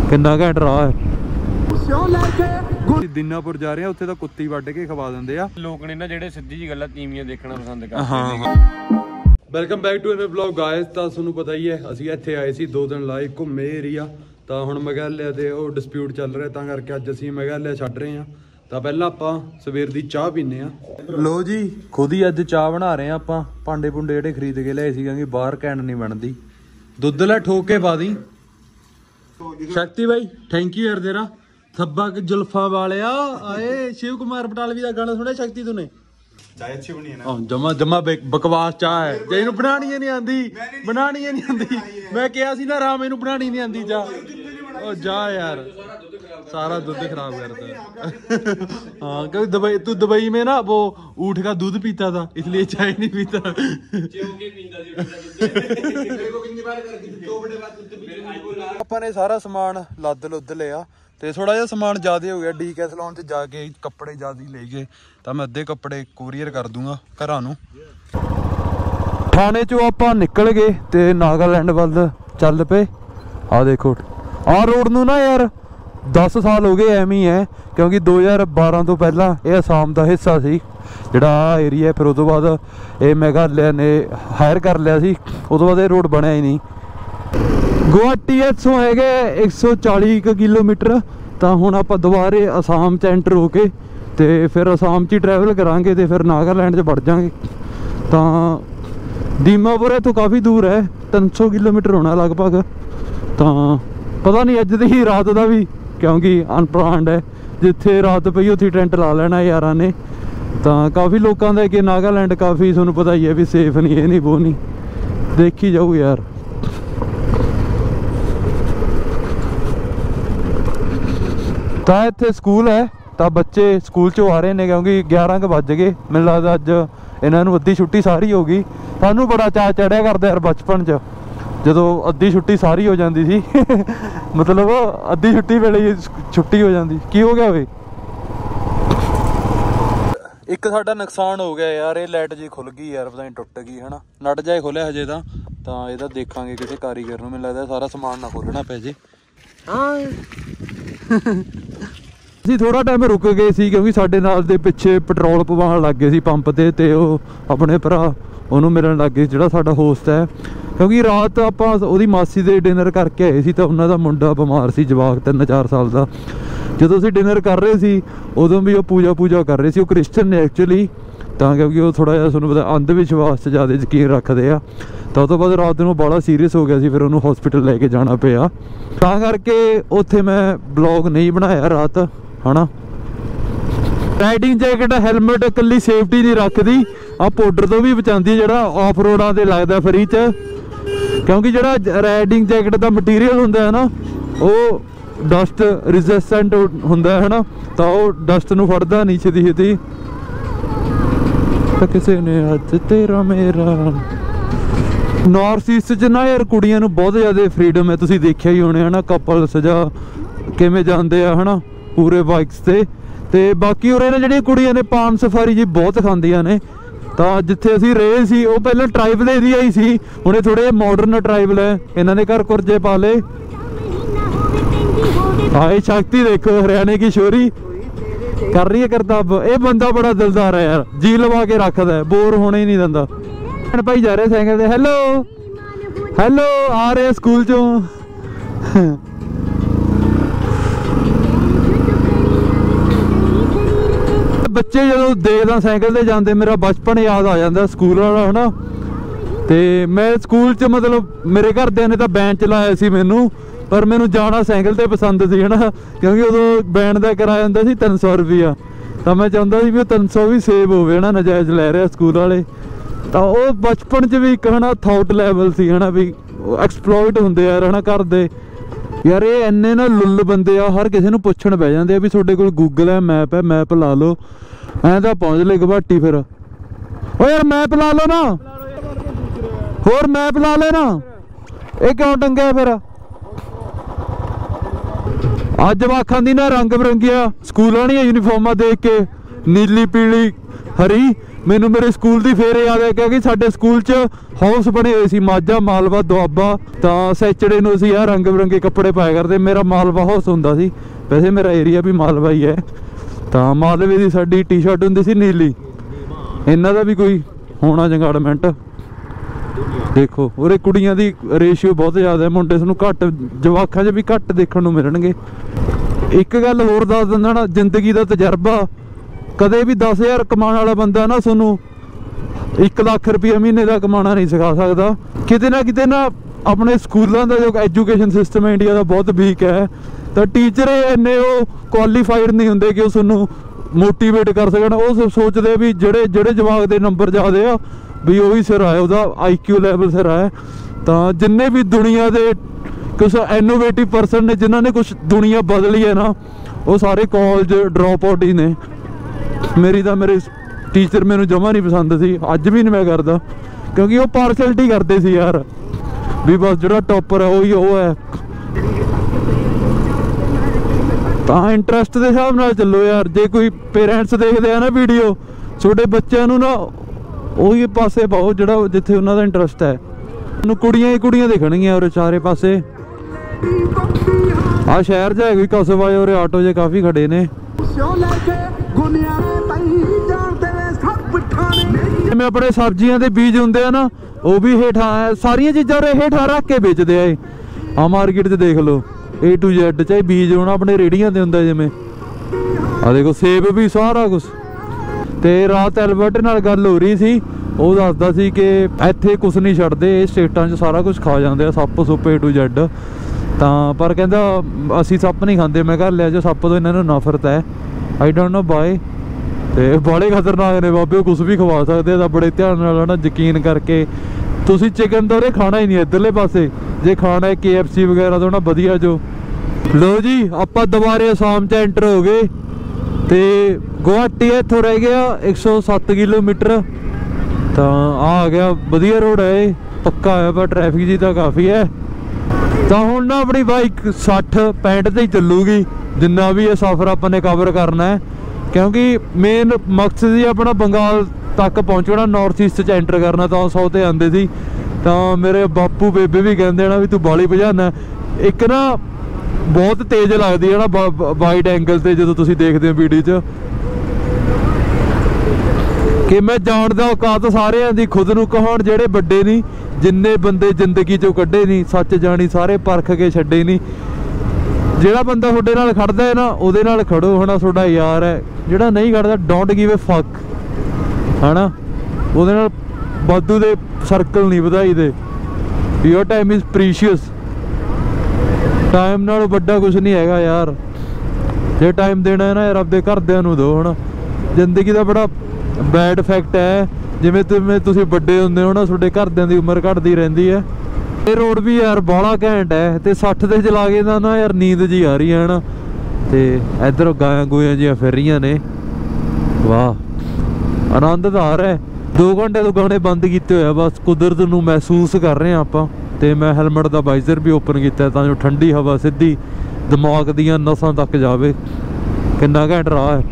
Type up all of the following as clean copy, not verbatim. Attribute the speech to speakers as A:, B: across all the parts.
A: किन्ना घैंट राह है। दिनापुर जा रहे हैं, उत्थे तां कुत्ती वड्ड के खवा दिंदे आ
B: लोक ने ना जेह्ड़े सिद्धी जी गल्लां तीवियां देखना पसंद करदे।
A: हाँ welcome back to another vlog guys. तां तुहानूं पता ही है असीं इत्थे आए सी 2 दिन लाए घुम्मे एरिया। तां हुण मेघालय दे ओह डिस्प्यूट चल रहा, तां करके अज असीं मेघालय छड्ड रहे हैं। तां पहलां आपां सवेर दी चाह पीने आ। लो जी खुद ही अज चाह बना रहे हैं आपां। भांडे भुंडे जेह्ड़े खरीद के लिआए सी क्योंकि बाहर कैंड नहीं बनदी। दुद्ध लै ठोक के पा दी। शक्ति भाई थैंक यू यार तेरा। थब्बा जुल्फा वाले आए शिव कुमार बटालवी का गाना सुनिया शक्ति तूने? चाय अच्छी बनी है ना? जमा जमा बकवास चाह है जे इनू बनानी नहीं आंदी, बनानी नहीं आंदी। मैं कहा सी ना राम इनू बनानी नहीं आंदी जा। ओ जा यार सारा दूध खराब करता। हाँ क्योंकि दुबई तू दुबई में ना वो ऊँट का दूध पीता था इसलिए चाय नहीं पीता। अपने सारा समान लद लुद लिया ते थोड़ा जिहा समान ज़्यादा हो गया। डीकैथलॉन च जाके कपड़े ज़्यादा ले गए तो मैं अद्धे कपड़े कुरियर कर दूंगा घरां नूं। थाने चों आपां निकल गए ते नागालैंड वल चल पे। आ देखो आ रोड नूं ना यार 10 साल हो गए एवं ही है क्योंकि 2012 तो पहला ये असम का हिस्सा सी जिहड़ा एरिया। फिर उस तो बाद ये मेघालय ने हायर कर लिया सी, उस तो बाद ये रोड बनया ही नहीं। गुवाहाटी इत्थों है 140 किलोमीटर। तो हुण आपां दोबारे असम च एंटर हो के ते फिर असम च ट्रैवल करांगे ते फिर नागालैंड च बढ़ जाएंगे। तो दीमापुर इत्थों काफ़ी दूर है, 300 किलोमीटर होना लगभग। तो पता नहीं अज दी रात का भी क्योंकि अनप्लान्ड है, जिथे रात पई उत्थे टेंट ला लेना यारां ने। तो काफ़ी लोगों का कि नागालैंड काफ़ी तुहानूं पता ही है भी सेफ नहीं, ये नहीं वो नहीं, देखी जाऊ यार। तो इत्थे स्कूल है तो बच्चे स्कूल चों आ रहे हैं क्योंकि 11 बज गए। मैनूं लगदा अज इन्हां नूं अद्धी छुट्टी सारी हो गई। सानूं बड़ा चाऽ चढ़िया करदा यार बचपन च जदों अद्धी छुट्टी सारी हो जाती सी। मतलब अद्धी छुट्टी वेले छुट्टी हो जाती। की हो गया वे? एक साडा नुकसान हो गया यार, ये लाइट जी खुल गई यार, पता नहीं टुट गई है ना। नट जा खुलिया हजे तो ਇਹਦਾ ਦੇਖਾਂਗੇ ਕਿਸੇ ਕਾਰੀਗਰ ਨੂੰ। ਮੈਨੂੰ ਲੱਗਦਾ ਸਾਰਾ ਸਮਾਨ ਨਾ ਖੋਲਣਾ ਪੈ ਜੇ। ਅਸੀਂ ਥੋੜਾ ਟਾਈਮ ਰੁਕ ਗਏ ਸੀ ਕਿਉਂਕਿ ਸਾਡੇ ਨਾਲ ਦੇ ਪਿੱਛੇ ਪੈਟਰੋਲ ਪਵਾਉਣ ਲੱਗ ਗਏ ਸੀ ਪੰਪ ਤੇ ਉਹ ਆਪਣੇ ਭਰਾ ਉਹਨੂੰ ਮਿਲਣ ਲੱਗ ਗਏ ਜਿਹੜਾ ਸਾਡਾ ਹੋਸਟ ਹੈ। ਕਿਉਂਕਿ ਰਾਤ ਆਪਾਂ ਉਹਦੀ ਮਾਸੀ ਦੇ ਡਿਨਰ ਕਰਕੇ ਆਏ ਸੀ ਤਾਂ ਉਹਨਾਂ ਦਾ ਮੁੰਡਾ ਬਿਮਾਰ ਸੀ, ਜਵਾਕ 3-4 ਸਾਲ ਦਾ। ਜਦੋਂ ਅਸੀਂ ਡਿਨਰ ਕਰ ਰਹੇ ਸੀ ਉਦੋਂ ਵੀ ਉਹ ਪੂਜਾ ਕਰ ਰਹੇ ਸੀ। ਉਹ ਕ੍ਰਿਸਚਨ ਨੇ ਐਕਚੁਅਲੀ, ਤਾਂ ਕਿਉਂਕਿ ਉਹ ਥੋੜਾ ਜਿਹਾ ਤੁਹਾਨੂੰ ਪਤਾ ਅੰਧ ਵਿਸ਼ਵਾਸ 'ਚ ਜ਼ਿਆਦਾ ਯਕੀਨ ਰੱਖਦੇ ਆ। ਤਾਂ ਉਹ ਤੋਂ ਬਾਅਦ ਰਾਤ ਨੂੰ ਬੜਾ ਸੀਰੀਅਸ ਹੋ ਗਿਆ ਸੀ, ਫਿਰ ਉਹਨੂੰ ਹਸਪੀਟਲ ਲੈ ਕੇ ਜਾਣਾ ਪਿਆ। ਤਾਂ ਕਰਕੇ ਉੱਥੇ ਮੈਂ ਬਲੌਗ ਨਹੀਂ ਬਣਾਇਆ ਰਾਤ ਹੈ ਨਾ। ਰਾਈਡਿੰਗ ਜੈਕਟ ਹੈਲਮਟ ਇਕੱਲੀ ਸੇਫਟੀ ਨਹੀਂ ਰੱਖਦੀ, ਆ ਪਾਊਡਰ ਤੋਂ ਵੀ ਬਚਾਉਂਦੀ ਹੈ ਜਿਹੜਾ ਆਫ ਰੋਡਾਂ 'ਤੇ ਲੱਗਦਾ ਫਰੀ 'ਚ। ਕਿਉਂਕਿ ਜਿਹੜਾ ਰਾਈਡਿੰਗ ਜੈਕਟ ਦਾ ਮਟੀਰੀਅਲ ਹੁੰਦਾ ਹੈ ਨਾ ਉਹ ਡਸਟ ਰੈਜ਼ਿਸਟੈਂਟ ਹੁੰਦਾ ਹੈ ਨਾ, ਤਾਂ ਉਹ ਡਸਟ ਨੂੰ ਫੜਦਾ ਨਹੀਂ ਛੇਤੀ। ਤਾਂ ਕਿਸੇ ਨੇ ਅੱਜ ਤੇਰਾ ਮੇਰਾ ਨੌਰਥ ਈਸਟ 'ਚ ਨਾ ਯਾਰ ਕੁੜੀਆਂ ਨੂੰ ਬਹੁਤ ਜ਼ਿਆਦਾ ਫਰੀडम ਹੈ। ਤੁਸੀਂ ਦੇਖਿਆ ਹੀ ਹੋਣੇ ਹੈ ਨਾ, ਕਪਲਸ ਜਾਂ ਕਿਵੇਂ ਜਾਂਦੇ ਆ ਹੈ ਨਾ ਪੂਰੇ ਬਾਈਕਸ 'ਤੇ ਬਾਕੀ ਉਰੇ ਨਾ ਜਿਹੜੀਆਂ ਕੁੜੀਆਂ ਨੇ ਪਾਨ ਸਫਾਰੀ ਜੀ ਬਹੁਤ ਖਾਂਦੀਆਂ ਨੇ। ਤਾਂ ਜਿੱਥੇ ਅਸੀਂ ਰਹੇ ਸੀ ਉਹ ਪਹਿਲਾਂ ਟਰਾਈਬਲ ਏਰੀਆ ਹੀ ਸੀ, ਹੁਣ ਇਹ ਥੋੜ੍ਹੇ ਮਾਡਰਨ ਟਰਾਈਬਲ ਹੈ। ਇਹਨਾਂ ਨੇ ਘਰ ਕੁਰਜੇ ਪਾ ਲਏ। हाय शक्ति देखो हरियाणे की छोरी कर रही है करतब। ये बंदा बड़ा दिलदार है यार, जी लवा के रखता है, बोर होने ही नहीं दिंदा। भाई जा रहे साइकिल से, हेलो हेलो आ रहे स्कूल चों। बच्चे जो देखदा साइकिल से जाते मेरा बचपन याद आ जाता स्कूल वाला है ना। तो मैं स्कूल च मतलब मेरे घरदिਆਂ ने तो बैन चलाया सी मैनू, पर मैनू जाना साइकिल ते पसंद सी है ना। क्योंकि उदों बैन का किराया होंदा सी 300 रुपया। तो मैं चाहता सी भी 300 भी सेव होवे ना, नजायज़ लै रहे स्कूल वाले। तो वो बचपन च भी एक है ना थॉट लैवल सी है ना भी एक्सप्लॉइट होंदे यार है ना घर दे। यार ये इन्ने ना लुल बंदे आ, हर किसी नूं पुछण पै जांदे आ भी तुहाडे कोल गूगल है, मैप ला लो ऐं तां पहुँच ले गुवाहाटी। फिर ओ यार मैप ला लो ना, होर मैप ला ले ना, ये क्यों टंगया फिर? अज जवाखां दी ना रंग बिरंगिया स्कूलों यूनीफॉर्मां देख के नीली पीली हरी ਮੈਨੂੰ ਮੇਰੇ ਸਕੂਲ ਦੀ ਫੇਰ ਯਾਦ ਹੈ, ਕਿਉਂਕਿ ਸਾਡੇ ਸਕੂਲ 'ਚ ਹਾਊਸ ਬਣੇ ਹੋਏ ਸੀ, ਮਾਝਾ, ਮਾਲਵਾ, ਦੁਆਬਾ। ਤਾਂ ਸੈਚਰਡੇ ਨੂੰ ਅਸੀਂ ਆਹ ਰੰਗ ਬਿਰੰਗੇ ਕੱਪੜੇ ਪਾਇਆ ਕਰਦੇ। ਮੇਰਾ ਮਾਲਵਾ ਹਾਊਸ ਹੁੰਦਾ ਸੀ, ਵੈਸੇ ਮੇਰਾ ਏਰੀਆ ਵੀ ਮਾਲਵਾ ਹੀ ਹੈ। ਤਾਂ ਮਾਲਵੇ ਦੀ ਸਾਡੀ ਟੀ-ਸ਼ਰਟ ਹੁੰਦੀ ਸੀ ਨੀਲੀ। ਇਹਨਾਂ ਦਾ ਵੀ ਕੋਈ ਹੋਣਾ ਜੰਗਾੜਮੈਂਟ। ਦੇਖੋ ਉਰੇ ਕੁੜੀਆਂ ਦੀ ਰੇਸ਼ੀਓ ਬਹੁਤ ਜ਼ਿਆਦਾ ਹੈ, ਮੁੰਡੇ ਤੁਹਾਨੂੰ ਘੱਟ, ਜਵਾਕਾਂ 'ਚ ਵੀ ਘੱਟ ਦੇਖਣ ਨੂੰ ਮਿਲਣਗੇ। ਇੱਕ ਗੱਲ ਹੋਰ ਦੱਸ ਦਿੰਦਾ ਨਾ, ਜ਼ਿੰਦਗੀ ਦਾ ਤਜਰਬਾ, ਕਦੇ ਵੀ 10,000 ਕਮਾਉਣ ਵਾਲਾ ਬੰਦਾ ਨਾ ਤੁਹਾਨੂੰ 1 ਲੱਖ ਰੁਪਇਆ ਮਹੀਨੇ ਦਾ ਕਮਾਉਣਾ ਨਹੀਂ ਸਿਖਾ ਸਕਦਾ। ਕਿਤੇ ਨਾ ਆਪਣੇ ਸਕੂਲਾਂ ਦਾ ਜੋ ਐਜੂਕੇਸ਼ਨ ਸਿਸਟਮ ਹੈ ਇੰਡੀਆ ਦਾ ਬਹੁਤ ਵੀਕ ਹੈ। ਤਾਂ ਟੀਚਰ ਇੰਨੇ ਉਹ ਕੁਆਲੀਫਾਈਡ ਨਹੀਂ ਹੁੰਦੇ ਕਿ ਉਹ ਤੁਹਾਨੂੰ ਮੋਟੀਵੇਟ ਕਰ ਸਕਣ। ਉਹ ਸੋਚਦੇ ਵੀ ਜਿਹੜੇ ਜਵਾਕ ਦੇ ਨੰਬਰ ਜ਼ਿਆਦੇ ਆ ਵੀ ਉਹੀ ਸਿਰ ਆਏ, ਉਹਦਾ IQ ਲੈਵਲ ਸਿਰ ਆਏ। ਤਾਂ ਜਿੰਨੇ ਵੀ ਦੁਨੀਆ ਦੇ ਕੁਛ ਇਨੋਵੇਟਿਵ ਪਰਸਨ ਨੇ ਜਿਨ੍ਹਾਂ ਨੇ ਕੁਛ ਦੁਨੀਆ ਬਦਲੀ ਹੈ ਨਾ, ਉਹ ਸਾਰੇ ਕਾਲਜ ਡਰੋਪ ਆਊਟ ਹੀ ਨੇ। ਮੇਰੇ ਟੀਚਰ ਮੈਨੂੰ ਜਮਾ ਨਹੀਂ ਪਸੰਦ ਸੀ, ਅੱਜ ਵੀ ਨਹੀਂ ਮੈਂ ਕਰਦਾ, ਕਿਉਂਕਿ ਉਹ ਪਾਰਸ਼ੈਲਿਟੀ ਕਰਦੇ ਸੀ ਯਾਰ, ਵੀ ਬਸ ਜਿਹੜਾ ਟੌਪਰ ਹੈ ਉਹੀ ਉਹ ਹੈ। ਤਾਂ ਇੰਟਰਸਟ ਦੇ ਹਿਸਾਬ ਨਾਲ ਚੱਲੋ ਯਾਰ। ਜੇ ਕੋਈ ਪੇਰੈਂਟਸ ਦੇਖਦੇ ਆ ਨਾ ਵੀਡੀਓ, ਛੋਟੇ ਬੱਚਿਆਂ ਨੂੰ ਨਾ ਉਹੀ ਪਾਸੇ ਪਾਓ ਜਿਹੜਾ ਜਿੱਥੇ ਉਹਨਾਂ ਦਾ ਇੰਟਰਸਟ ਹੈ। ਉਹਨੂੰ ਕੁੜੀਆਂ ਹੀ ਕੁੜੀਆਂ ਦੇਖਣਗੀਆਂ ਉਰੇ ਚਾਰੇ ਪਾਸੇ। ਆਹ ਸ਼ਹਿਰ 'ਚ ਹੈ ਕੋਈ ਕਸਬਾ, ਉਰੇ ਆਟੋ ਜੇ ਕਾਫੀ ਖੜੇ ਨੇ। ਜਿਵੇਂ ਆਪਣੇ ਸਬਜ਼ੀਆਂ ਦੇ ਬੀਜ ਹੁੰਦੇ ਆ ਨਾ, ਉਹ ਵੀ ਹੇਠਾਂ, ਸਾਰੀਆਂ ਚੀਜ਼ਾਂ ਉਰੇ ਹੇਠਾਂ ਰੱਖ ਕੇ ਵੇਚਦੇ ਆ। ਆਹ ਮਾਰਕੀਟ 'ਚ ਦੇਖ ਲਓ A to Z, ਚਾਹੇ ਬੀਜ ਹੋਣਾ ਆਪਣੇ ਰੇੜੀਆਂ ਤੇ ਹੁੰਦਾ, ਜਿਵੇਂ ਆਹ ਦੇਖੋ ਸੇਬ ਵੀ, ਸਾਰਾ ਕੁਛ। ਤੇ ਰਾਤ ਐਲਬਰਟ ਨਾਲ ਗੱਲ ਹੋ ਰਹੀ ਸੀ, ਉਹ ਦੱਸਦਾ ਸੀ ਕਿ ਇੱਥੇ ਕੁਛ ਨਹੀਂ ਛੱਡਦੇ, ਇਹ ਸਟੇਟਾਂ 'ਚ ਸਾਰਾ ਕੁਝ ਖਾ ਜਾਂਦੇ ਆ, ਸੱਪ ਸੁੱਪ A to Z। ਤਾਂ ਪਰ ਕਹਿੰਦਾ ਅਸੀਂ ਸੱਪ ਨਹੀਂ ਖਾਂਦੇ। ਮੈਂ ਘਰ ਲਿਆ, ਜੋ ਸੱਪ ਤੋਂ ਇਹਨਾਂ ਨੂੰ ਨਫ਼ਰਤ ਹੈ, ਆਈ ਡੋਂਟ ਨੋ ਬਾਏ। ਤੇ ਬੜੇ ਖਤਰਨਾਕ ਨੇ ਬਾਬੇ, ਉਹ ਕੁਛ ਵੀ ਖਵਾ ਸਕਦੇ ਆ। ਤਾਂ ਬੜੇ ਧਿਆਨ ਨਾਲ ਨਾ ਯਕੀਨ ਕਰਕੇ ਤੁਸੀਂ ਚਿਕਨ ਤਾਂ ਉਰੇ ਖਾਣਾ ਹੀ ਨਹੀਂ ਇੱਧਰਲੇ ਪਾਸੇ। ਜੇ ਖਾਣਾ ਹੈ KFC ਵਗੈਰਾ ਤੋਂ ਨਾ ਵਧੀਆ ਜੋ। ਲੋ ਜੀ ਆਪਾਂ ਦੁਬਾਰੇ ਅਸਾਮ 'ਚ ਐਂਟਰ ਹੋ ਗਏ ਤੇ ਗੁਹਾਟੀ ਇੱਥੋਂ ਰਹਿ ਗਿਆ 107 ਕਿਲੋਮੀਟਰ। ਤਾਂ ਆ ਗਿਆ, ਵਧੀਆ ਰੋਡ ਹੈ ਇਹ, ਪੱਕਾ ਹੈ, ਪਰ ਟ੍ਰੈਫਿਕ ਜੀ ਤਾਂ ਕਾਫੀ ਹੈ। ਤਾਂ ਹੁਣ ਨਾ ਆਪਣੀ ਬਾਈਕ 60-65 ਤੇ ਹੀ ਚੱਲੂਗੀ ਜਿੰਨਾ ਵੀ ਇਹ ਸਫ਼ਰ ਆਪਾਂ ਨੇ ਕਵਰ ਕਰਨਾ ਹੈ, ਕਿਉਂਕਿ ਮੇਨ ਮਕਸਦ ਹੀ ਆਪਣਾ ਬੰਗਾਲ ਤੱਕ ਪਹੁੰਚਣਾ, ਨਾਰਥ ਈਸਟ 'ਚ ਐਂਟਰ ਕਰਨਾ। ਤਾਂ 100 ਤੇ ਆਉਂਦੇ ਸੀ। ਤਾਂ ਮੇਰੇ ਬਾਪੂ ਬੇਬੇ ਵੀ ਕਹਿੰਦੇ ਨਾ ਵੀ ਤੂੰ ਬਾਲੀ ਭਜਾਨਾ। ਇੱਕ ਨਾ ਬਹੁਤ ਤੇਜ਼ ਲੱਗਦੀ ਹੈ ਨਾ ਵਾਈਡ ਐਂਗਲ ਤੇ, ਜਦੋਂ ਤੁਸੀਂ ਦੇਖਦੇ ਹੋ ਵੀਡੀਓ 'ਚ, ਕਿ ਮੈਂ ਜਾਣਦਾ ਔਕਾਤ ਸਾਰਿਆਂ ਦੀ, ਖੁਦ ਨੂੰ ਕਹਾਉਣ ਜਿਹੜੇ ਵੱਡੇ ਨਹੀਂ, ਜਿੰਨੇ ਬੰਦੇ ਜ਼ਿੰਦਗੀ 'ਚੋਂ ਕੱਢੇ ਨਹੀਂ, ਸੱਚ ਜਾਣੀ ਸਾਰੇ ਪਰਖ ਕੇ ਛੱਡੇ ਨਹੀਂ। ਜਿਹੜਾ ਬੰਦਾ ਤੁਹਾਡੇ ਨਾਲ ਖੜਦਾ ਹੈ ਨਾ, ਉਹਦੇ ਨਾਲ ਖੜੋ, ਹਨਾ, ਤੁਹਾਡਾ ਯਾਰ ਹੈ। ਜਿਹੜਾ ਨਹੀਂ ਖੜਦਾ, ਡੋਂਟ ਗਿਵ ਅ ਫੱਕ, ਹਨਾ, ਉਹਦੇ ਨਾਲ ਵਾਧੂ ਦੇ ਸਰਕਲ ਨਹੀਂ ਵਧਾਈ ਦੇ। Your time is precious. Time ਨਾਲੋਂ ਵੱਡਾ ਕੁਝ ਨਹੀਂ ਹੈਗਾ ਯਾਰ। ਜੇ ਟਾਈਮ ਦੇਣਾ ਹੈ ਨਾ ਯਾਰ, ਆਪਦੇ ਘਰਦਿਆਂ ਨੂੰ ਦਿਓ। ਹਨਾ, ਜ਼ਿੰਦਗੀ ਦਾ ਬੜਾ ਬੈਡ ਇਫੈਕਟ ਹੈ, ਜਿਵੇਂ ਤੁਸੀਂ ਵੱਡੇ ਹੁੰਦੇ ਹੋ ਨਾ, ਤੁਹਾਡੇ ਘਰਦਿਆਂ ਦੀ ਉਮਰ ਘਟਦੀ ਰਹਿੰਦੀ ਹੈ। ਇਹ ਰੋਡ ਵੀ ਯਾਰ ਬਾਹਲਾ ਘੈਂਟ ਹੈ। ਤੇ 60 ਤੇ ਚਲਾ ਕੇ ਤਾਂ ਨਾ ਯਾਰ ਨੀਂਦ ਜੀ ਆ ਰਹੀ ਹੈ ਨਾ। ਤੇ ਇੱਧਰ ਗਾਇਆਂ ਗੋਇਆਂ ਜਿਹੀਆਂ ਫਿਰ ਰਹੀਆਂ ਨੇ, ਵਾਹ, ਆਨੰਦ ਤਾਂ ਆ ਰਿਹਾ। 2 ਘੰਟੇ ਤੋਂ ਗਾਣੇ ਬੰਦ ਕੀਤੇ ਹੋਇਆ, ਬਸ ਕੁਦਰਤ ਨੂੰ ਮਹਿਸੂਸ ਕਰ ਰਹੇ ਹਾਂ ਆਪਾਂ। ਤੇ ਮੈਂ ਹੈਲਮਟ ਦਾ ਵਾਈਜ਼ਰ ਵੀ ਓਪਨ ਕੀਤਾ ਤਾਂ ਜੋ ਠੰਡੀ ਹਵਾ ਸਿੱਧੀ ਦਿਮਾਗ ਦੀਆਂ ਨਸਾਂ ਤੱਕ ਜਾਵੇ। ਕਿੰਨਾ ਘੈਂਟ ਰਾਹ ਹੈ।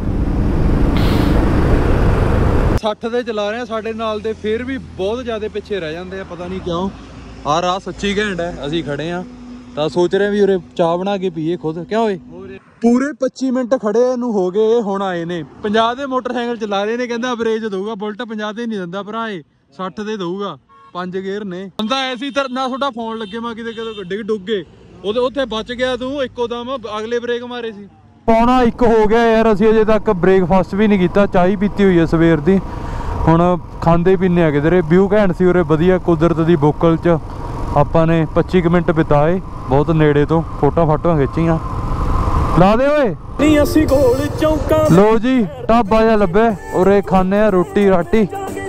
A: 60 ਤੇ ਚਲਾ ਰਹੇ ਆ, ਸਾਡੇ ਨਾਲ ਦੇ ਫਿਰ ਵੀ ਬਹੁਤ ਜ਼ਿਆਦਾ ਪਿੱਛੇ ਰਹਿ ਜਾਂਦੇ ਆ, ਪਤਾ ਨਹੀਂ ਕਿਉਂ। ਆਹ ਰਾਹ ਸੱਚੀ ਘੈਂਟ ਹੈ। ਅਸੀਂ ਖੜੇ ਆ ਤਾਂ ਸੋਚ ਰਹੇ ਵੀ ਉਰੇ ਚਾਹ ਬਣਾ ਕੇ ਪੀਏ ਖੁਦ। ਕਿਉਂ ਓਏ, ਪੂਰੇ 25 ਮਿੰਟ ਖੜੇ ਨੂੰ ਹੋ ਗਏ, ਹੁਣ ਆਏ ਨੇ। 50 ਦੇ ਮੋਟਰਸਾਈਕਲ ਚਲਾ ਰਹੇ ਨੇ, ਕਹਿੰਦਾ ਅਵਰੇਜ ਦਊਗਾ। ਬੁਲਟ 50 ਤੇ ਨਹੀਂ ਦਿੰਦਾ ਭਰਾ, ਇਹ 60 ਤੇ ਦਊਗਾ। 5 ਗੇਅਰ ਨੇ। ਬੰਦਾ ਐਸੀ ਨਾ ਤੁਹਾਡਾ ਫੋਨ ਲੱਗੇ, ਮੈਂ ਕਿਤੇ ਗੱਡੇ ਡੁੱਗੇ ਉਹਦੇ ਉੱਥੇ ਬਚ ਗਿਆ ਤੂੰ। ਇੱਕੋ ਦਮ ਅਗਲੇ ਬ੍ਰੇਕ ਮਾਰੇ ਸੀ। ਪੌਣਾ 1 ਹੋ ਗਿਆ ਯਾਰ, ਅਸੀਂ ਅਜੇ ਤੱਕ ਬ੍ਰੇਕਫਾਸਟ ਵੀ ਨਹੀਂ ਕੀਤਾ। ਚਾਹ ਹੀ ਪੀਤੀ ਹੋਈ ਹੈ ਸਵੇਰ ਦੀ। ਹੁਣ ਖਾਂਦੇ ਪੀਂਦੇ ਆ ਕਿਧਰੇ। ਵਿਊ ਘੈਂਟ ਸੀ ਉਰੇ, ਵਧੀਆ ਕੁਦਰਤ ਦੀ ਬੋਕਲ 'ਚ। ਆਪਾਂ ਨੇ 25 ਮਿੰਟ ਬਿਤਾਏ, ਬਹੁਤ ਨੇੜੇ ਤੋਂ ਫੋਟੋਆਂ ਫਾਟੋਆਂ ਖਿੱਚੀਆਂ। ਲਾ ਦੇ ਓਏ ਨਹੀਂ ਅਸੀਂ ਕੋਲ ਚੌਂਕਾਂ। ਲੋ ਜੀ ਢਾਬਾ ਜਿਹਾ ਲੱਭਿਆ, ਉਰੇ ਖਾਣੇ ਆ ਰੋਟੀ ਰਾਟੀ।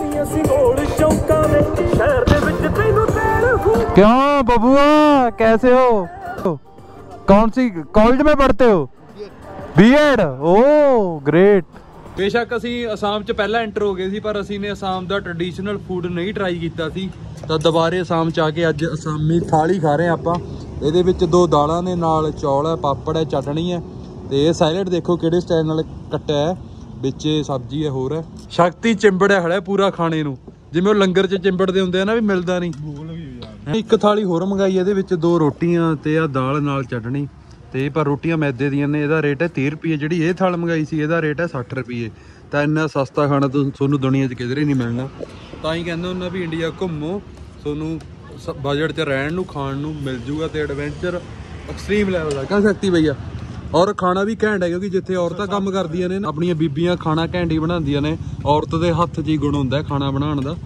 A: क्यों बबुआ, कैसे हो? कौन सी कॉलेज में पढ़ते हो? बीएड। Oh great. बेशक ਅਸੀਂ ਅਸਾਮ 'ਚ ਪਹਿਲਾਂ ਐਂਟਰ ਹੋ ਗਏ ਸੀ, ਪਰ ਅਸੀਂ ਨੇ ਅਸਾਮ ਦਾ ਟ੍ਰੈਡੀਸ਼ਨਲ ਫੂਡ ਨਹੀਂ ਟਰਾਈ ਕੀਤਾ ਸੀ। ਤਾਂ ਦੁਬਾਰੇ ਅਸਾਮ 'ਚ ਆ ਕੇ ਅੱਜ ਅਸਾਮੀ ਥਾਲੀ ਖਾ ਰਹੇ ਆਪਾਂ। ਇਹਦੇ ਵਿੱਚ 2 ਦਾਲਾਂ ਨੇ, ਨਾਲ ਚੌਲ ਹੈ, ਪਾਪੜ ਹੈ, ਚਟਣੀ ਹੈ। ਤੇ ਇਹ ਸੈਲਡ ਦੇਖੋ ਕਿਹੜੇ ਸਟਾਈਲ ਨਾਲ ਕੱਟਿਆ ਹੈ। ਵਿੱਚ ਸਬਜ਼ੀ ਹੈ ਹੋਰ ਹੈ। ਸ਼ਕਤੀ ਚਿੰਬੜਿਆ ਖੜਾ ਪੂਰਾ ਖਾਣੇ ਨੂੰ, ਜਿਵੇਂ ਉਹ ਲੰਗਰ 'ਚ ਚਿੰਬੜਦੇ ਹੁੰਦੇ ਆ ਨਾ, ਵੀ ਮਿਲਦਾ ਨਹੀਂ। ਇੱਕ ਥਾਲੀ ਹੋਰ ਮੰਗਾਈ, ਇਹਦੇ ਵਿੱਚ 2 ਰੋਟੀਆਂ ਤੇ ਆ ਦਾਲ ਨਾਲ ਚਟਣੀ, ਤੇ ਪਰ ਰੋਟੀਆਂ ਮੈਦੇ ਦੀਆਂ ਨੇ। ਇਹਦਾ ਰੇਟ ਹੈ 30 ਰੁਪਏ। ਜਿਹੜੀ ਇਹ ਥਾਲ ਮੰਗਾਈ ਸੀ ਇਹਦਾ ਰੇਟ ਹੈ 60 ਰੁਪਏ। ਤਾਂ ਇੰਨਾ ਸਸਤਾ ਖਾਣਾ ਤੁਹਾਨੂੰ ਦੁਨੀਆ 'ਚ ਕਿਧਰੇ ਨਹੀਂ ਮਿਲਣਾ। ਤਾਂ ਹੀ ਕਹਿੰਦੇ ਹੁੰਦਾ ਵੀ ਇੰਡੀਆ ਘੁੰਮੋ, ਤੁਹਾਨੂੰ ਬਜਟ 'ਚ ਰਹਿਣ ਨੂੰ ਖਾਣ ਨੂੰ ਮਿਲ ਜੂਗਾ, ਤੇ ਐਡਵੈਂਚਰ ਐਕਸਟ੍ਰੀਮ ਲੈਵਲ ਦਾ। ਕਹ ਸਕਤੀ ਭਈਆ। ਔਰ ਖਾਣਾ ਵੀ ਘੈਂਟ ਹੈ, ਕਿਉਂਕਿ ਜਿੱਥੇ ਔਰਤਾਂ ਕੰਮ ਕਰਦੀਆਂ ਨੇ ਨਾ, ਆਪਣੀਆਂ ਬੀਬੀਆਂ ਖਾਣਾ ਘੈਂਟ ਹੀ ਬਣਾਉਂਦੀਆਂ ਨੇ। ਔਰਤ ਦੇ ਹੱਥ 'ਚ ਹੀ ਗੁਣ ਹੁੰਦਾ ਖਾਣਾ ਬਣਾਉਣ ਦਾ।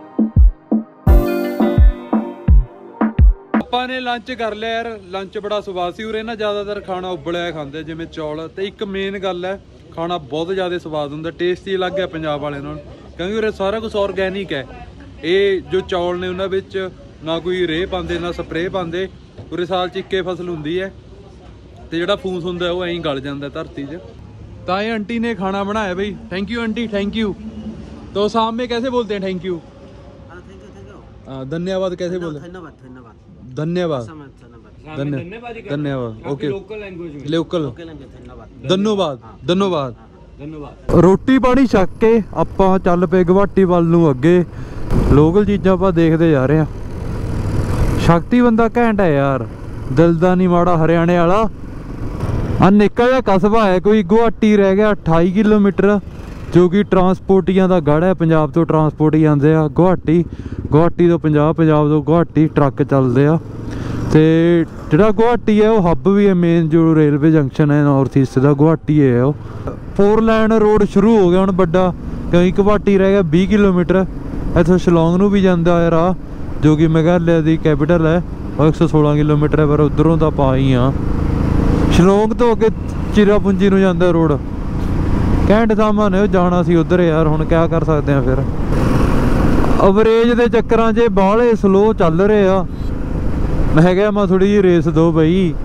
A: ਆਪਾਂ ਨੇ ਲੰਚ ਕਰ ਲਿਆ ਯਾਰ, ਲੰਚ ਬੜਾ ਸਵਾਦ ਸੀ। ਉਰੇ ਨਾ ਜ਼ਿਆਦਾਤਰ ਖਾਣਾ ਉਬਲਿਆ ਖਾਂਦੇ, ਜਿਵੇਂ ਚੌਲ। ਤੇ ਇੱਕ ਮੇਨ ਗੱਲ ਹੈ, ਖਾਣਾ ਬਹੁਤ ਜ਼ਿਆਦਾ ਸਵਾਦ ਹੁੰਦਾ, ਟੇਸਟੀ ਅਲੱਗ ਹੈ ਪੰਜਾਬ ਵਾਲਿਆਂ ਨਾਲ, ਕਿਉਂਕਿ ਉਰੇ ਸਾਰਾ ਕੁਝ ਆਰਗੈਨਿਕ ਹੈ। ਇਹ ਜੋ ਚੌਲ ਨੇ ਉਹਨਾਂ ਵਿੱਚ ਨਾ ਕੋਈ ਰੇਹ ਪਾਉਂਦੇ ਨਾ ਸਪਰੇਅ ਪਾਉਂਦੇ। ਪੂਰੇ ਸਾਲ 'ਚ ਇੱਕੇ ਫਸਲ ਹੁੰਦੀ ਹੈ, ਤੇ ਜਿਹੜਾ ਫੂਸ ਹੁੰਦਾ ਉਹ ਐਂ ਗਲ ਜਾਂਦਾ ਧਰਤੀ 'ਚ। ਤਾਂ ਇਹ ਆंटी ने खाना बनाया भाई। Thank you aunty, thank you. तो शाम में कैसे बोलते हैं थैंक यू? धन्यवाद कैसे बोलते हैं? धन्यवाद, धन्यवाद। ओके, लोकल धन्यवाद, धन्यवाद। रोटी पानी छक के ਆਪਾਂ ਚੱਲ ਪਏ ਗੁਹਾਟੀ ਵੱਲ ਨੂੰ ਅੱਗੇ। ਲੋਕਲ ਚੀਜ਼ਾਂ ਆਪਾਂ ਦੇਖਦੇ ਜਾ ਰਹੇ ਹਾਂ। ਸ਼ਕਤੀ ਬੰਦਾ ਘੈਂਟ ਹੈ ਯਾਰ, ਦਿਲ ਦਾ ਨਹੀਂ ਮਾੜਾ, ਹਰਿਆਣੇ ਵਾਲਾ। ਆ ਨਿੱਕਾ ਜਿਹਾ ਕਸਬਾ ਹੈ ਕੋਈ, ਗੁਹਾਟੀ ਰਹਿ ਗਿਆ 28 ਕਿਲੋਮੀਟਰ, ਜੋ ਕਿ ਟਰਾਂਸਪੋਰਟੀਆਂ ਦਾ ਗੜ੍ਹ ਹੈ। ਪੰਜਾਬ ਤੋਂ ਟਰਾਂਸਪੋਰਟ ਹੀ ਆਉਂਦੇ ਆ ਗੁਹਾਟੀ, ਗੁਹਾਟੀ ਤੋਂ ਪੰਜਾਬ, ਪੰਜਾਬ ਤੋਂ ਗੁਹਾਟੀ ਟਰੱਕ ਚੱਲਦੇ ਆ। ਤੇ ਜਿਹੜਾ ਗੁਹਾਟੀ ਹੈ ਉਹ ਹੱਬ ਵੀ ਹੈ, ਮੇਨ ਜੋ ਰੇਲਵੇ ਜੰਕਸ਼ਨ ਹੈ ਨਾਰਥ ਈਸਟ ਦਾ, ਗੁਹਾਟੀ ਹੈ ਉਹ। 4 ਲਾਈਨ ਰੋਡ ਸ਼ੁਰੂ ਹੋ ਗਿਆ ਹੁਣ ਵੱਡਾ, ਕਿਉਂਕਿ ਗੁਹਾਟੀ ਰਹਿ ਗਿਆ 20 ਕਿਲੋਮੀਟਰ। ਇੱਥੋਂ ਸ਼ਿਲੌਂਗ ਨੂੰ ਵੀ ਜਾਂਦਾ ਹੈ ਰਾਹ, ਜੋ ਕਿ ਮੇਘਾਲਿਆ ਦੀ ਕੈਪੀਟਲ ਹੈ। ਉਹ 116 ਕਿਲੋਮੀਟਰ ਹੈ, ਪਰ ਉੱਧਰੋਂ ਤਾਂ ਪਾ ਹੀ ਆ। ਸ਼ਿਲੌਂਗ ਤੋਂ ਅੱਗੇ ਚਿਰਾਪੁੰਜੀ ਨੂੰ ਜਾਂਦਾ ਰੋਡ। ਘੈਂਟ ਥਾਵਾਂ ਨੇ, ਜਾਣਾ ਸੀ ਉੱਧਰ ਯਾਰ, ਹੁਣ ਕਿਆ ਕਰ ਸਕਦੇ ਆ ਫਿਰ। ਅਵਰੇਜ ਦੇ ਚੱਕਰਾਂ 'ਚ ਬਾਹਲੇ ਸਲੋ ਚੱਲ ਰਹੇ ਆ। ਮੈਂ ਕਿਹਾ ਮੈਂ ਥੋੜੀ ਜਿਹੀ ਰੇਸ ਦੋ ਬਈ।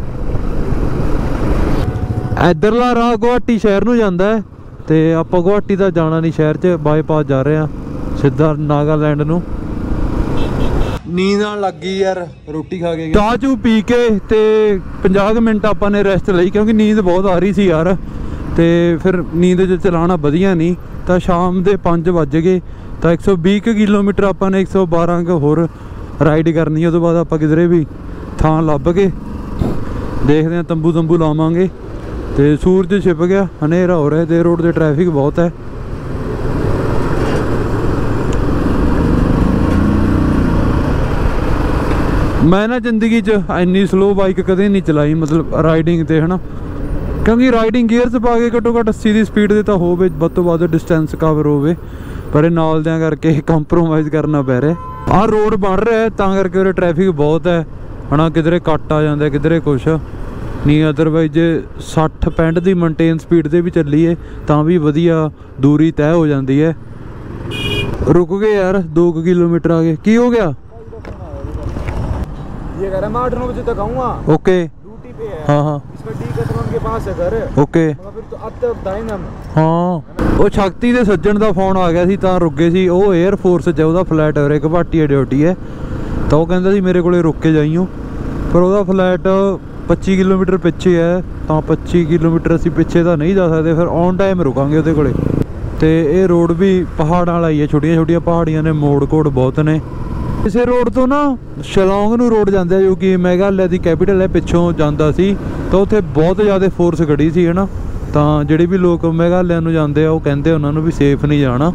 A: ਇੱਧਰਲਾ ਰਾਹ ਗੁਹਾਟੀ ਸ਼ਹਿਰ ਨੂੰ ਜਾਂਦਾ ਹੈ, ਤੇ ਆਪਾਂ ਗੁਹਾਟੀ ਤਾਂ ਜਾਣਾ ਨਹੀਂ ਸ਼ਹਿਰ 'ਚ, ਬਾਈਪਾਸ ਜਾ ਰਹੇ ਆ ਸਿੱਧਾ ਨਾਗਾਲੈਂਡ ਨੂੰ। ਨੀਂਦ ਆਉਣ ਲੱਗ ਗਈ ਯਾਰ ਰੋਟੀ ਖਾ ਕੇ। ਚਾਹ ਚੂ ਪੀ ਕੇ ਤੇ 50 ਮਿੰਟ ਆਪਾਂ ਨੇ ਰੈਸਟ ਲਈ, ਕਿਉਂਕਿ ਨੀਂਦ ਬਹੁਤ ਆ ਰਹੀ ਸੀ ਯਾਰ। ਤੇ ਫਿਰ ਨੀਂਦ 'ਚ ਚਲਾਉਣਾ ਵਧੀਆ ਨਹੀਂ। ਤਾਂ ਸ਼ਾਮ ਦੇ 5 ਵੱਜ ਗਏ, ਤਾਂ 120 ਕਿਲੋਮੀਟਰ ਆਪਾਂ ਨੇ 112 ਕੁ ਹੋਰ ਰਾਈਡ ਕਰਨੀ। ਉਹ ਤੋਂ ਬਾਅਦ ਆਪਾਂ ਕਿਧਰੇ ਵੀ ਥਾਂ ਲੱਭ ਕੇ ਦੇਖਦੇ ਹਾਂ, ਤੰਬੂ ਤੰਬੂ ਲਾਵਾਂਗੇ। ਤੇ ਸੂਰਜ ਛਿਪ ਗਿਆ, ਹਨੇਰਾ ਹੋ ਰਿਹਾ, ਤੇ ਰੋਡ ਤੇ ਟ੍ਰੈਫਿਕ ਬਹੁਤ ਹੈ। ਮੈਂ ਨਾ ਜ਼ਿੰਦਗੀ 'ਚ ਇੰਨੀ ਸਲੋ ਬਾਈਕ ਕਦੇ ਨਹੀਂ ਚਲਾਈ, ਮਤਲਬ ਰਾਈਡਿੰਗ ਤੇ, ਹੈ ਨਾ। ਕਿਉਂਕਿ ਰਾਈਡਿੰਗ ਗੀਅਰਸ ਪਾ ਕੇ ਘੱਟੋ ਘੱਟ 80 ਦੀ ਸਪੀਡ ਦੇ ਤਾਂ ਹੋਵੇ, ਵੱਧ ਤੋਂ ਵੱਧ ਡਿਸਟੈਂਸ ਕਵਰ ਹੋਵੇ, ਪਰ ਇਹ ਨਾਲ ਦਿਆਂ ਕਰਕੇ ਕੰਪਰੋਮਾਈਜ਼ ਕਰਨਾ ਪੈ ਰਿਹਾ। ਆਹ ਰੋਡ ਬਣ ਰਿਹਾ ਤਾਂ ਕਰਕੇ ਉਰੇ ਟ੍ਰੈਫਿਕ ਬਹੁਤ ਹੈ, ਹੈ ਨਾ। ਕਿਧਰੇ ਕੱਟ ਆ ਜਾਂਦਾ, ਕਿਧਰੇ ਕੁਛ ਨਹੀਂ। ਅਦਰਵਾਈਜ਼ ਜੇ 60-65 ਦੀ ਮੇਨਟੇਨ ਸਪੀਡ 'ਤੇ ਵੀ ਚੱਲੀਏ ਤਾਂ ਵੀ ਵਧੀਆ ਦੂਰੀ ਤੈਅ ਹੋ ਜਾਂਦੀ ਹੈ। ਰੁਕ ਗਏ ਯਾਰ, 2 किलोमीटर आ गए। की हो गया?
C: ये कह रहा मैं 8-9 बजे तक आऊँगा।
A: ओके,
C: ड्यूटी पे है।
A: हाँ हाँ,
C: इसका डीकैथलॉन के पास है घर।
A: ओके,
C: मगर फिर तो अब तक टाइम है।
A: ਹਾਂ। ਉਹ ਸ਼ਕਤੀ ਦੇ ਸੱਜਣ ਦਾ ਫੋਨ ਆ ਗਿਆ ਸੀ ਤਾਂ ਰੁਕ ਗਏ ਸੀ। ਉਹ 에ਅਰ ਫੋਰਸ 'ਚ ਉਹਦਾ ਫਲੈਟ ਉਰੇ ਗੁਹਾਟੀ ਡਿਊਟੀ ਹੈ, ਤਾਂ ਉਹ ਕਹਿੰਦਾ ਸੀ ਮੇਰੇ ਕੋਲੇ ਰੁਕ ਕੇ ਜਾਈਓ। ਪਰ ਉਹਦਾ ਫਲੈਟ 25 ਕਿਲੋਮੀਟਰ ਪਿੱਛੇ ਹੈ, ਤਾਂ 25 ਕਿਲੋਮੀਟਰ ਅਸੀਂ ਪਿੱਛੇ ਤਾਂ ਨਹੀਂ ਜਾ ਸਕਦੇ, ਫਿਰ ਔਨ ਟਾਈਮ ਰੁਕਾਂਗੇ ਉਹਦੇ ਕੋਲੇ। ਤੇ ਇਹ ਰੋਡ ਵੀ ਪਹਾੜਾਂ ਵਾਲਾ ਹੀ ਹੈ, ਛੋਟੀਆਂ ਛੋਟੀਆਂ ਪਹਾੜੀਆਂ ਨੇ, ਮੋੜ ਕੋੜ ਬਹੁਤ ਨੇ। ਇਸੇ ਰੋਡ ਤੋਂ ਨਾ ਸ਼ਿਲੌਂਗ ਨੂੰ ਰੋਡ ਜਾਂਦਾ, ਜੋ ਕਿ ਮੇਘਾਲਿਆ ਦੀ ਕੈਪੀਟਲ ਹੈ, ਪਿੱਛੋਂ ਜਾਂਦਾ ਸੀ। ਤਾਂ ਉੱਥੇ ਬਹੁਤ ਜ਼ਿਆਦਾ ਫੋਰਸ ਖੜੀ ਸੀ, ਹੈ ਨਾ। ਤਾਂ ਜਿਹੜੇ ਵੀ ਲੋਕ ਮੇਘਾਲਿਆ ਨੂੰ ਜਾਂਦੇ ਆ ਉਹ ਕਹਿੰਦੇ ਉਹਨਾਂ ਨੂੰ ਵੀ ਸੇਫ ਨਹੀਂ ਜਾਣਾ।